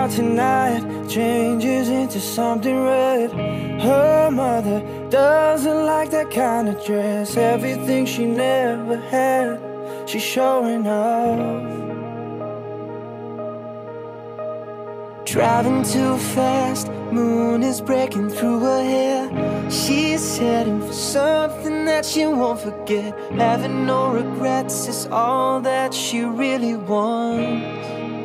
out tonight changes into something red. Her mother doesn't like that kind of dress. Everything she never had, she's showing off. Driving too fast, moon is breaking through her hair. She's heading for something that she won't forget. Having no regrets is all that she really wants.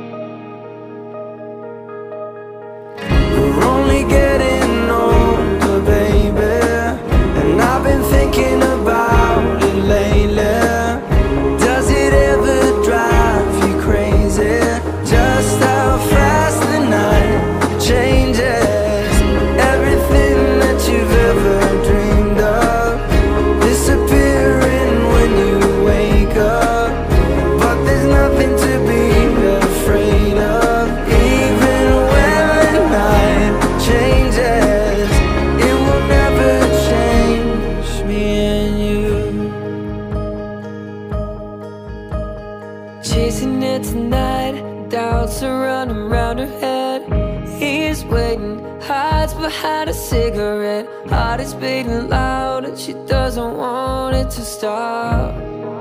We're only getting older, baby, and I've been thinking about it lately. Does it ever drive you crazy? Just how fast the night changes. Everything that you've ever dreamed of disappearing when you wake up. But there's nothing to be afraid of. Even when the night changes, it will never change me and you. Chasing it tonight, doubts are running round her head. He's waiting, hides behind a cigarette. Heart is beating loud and she doesn't want it to stop.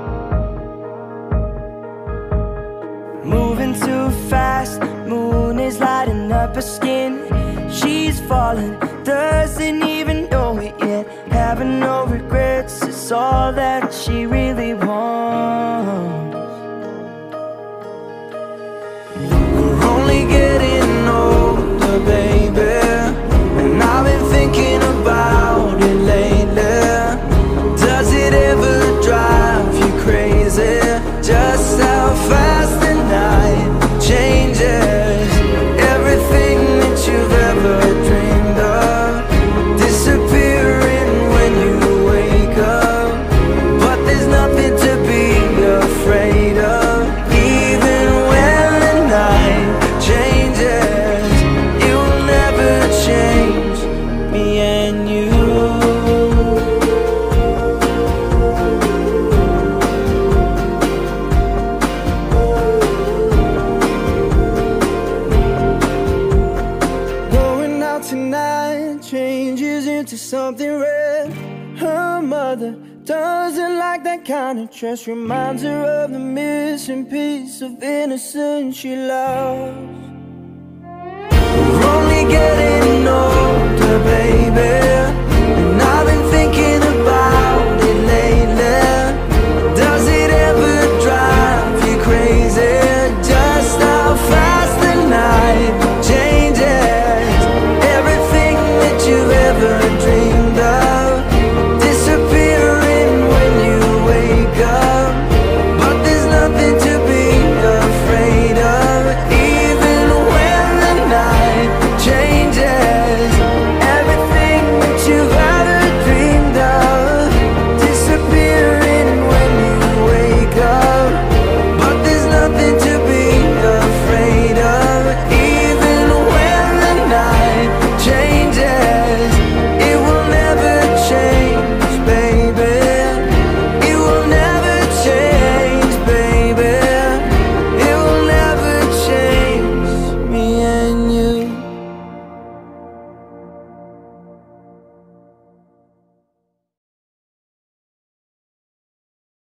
Moving too fast, moon is lighting up her skin. She's falling, doesn't even know it yet. Having no regrets is all that she really wants. We're only getting older, baby, and I've been thinking about it lately. Does it ever drive you crazy? Just how fast the night changes. Everything that you've ever dreamed of disappearing when you wake up. But there's nothing to be afraid of. Even when the night changes, it will never change me and you. Going out tonight changes into something red. Her mother doesn't like that kind of dress. Reminds her of the missing piece of innocence she lost. We're only getting older, baby,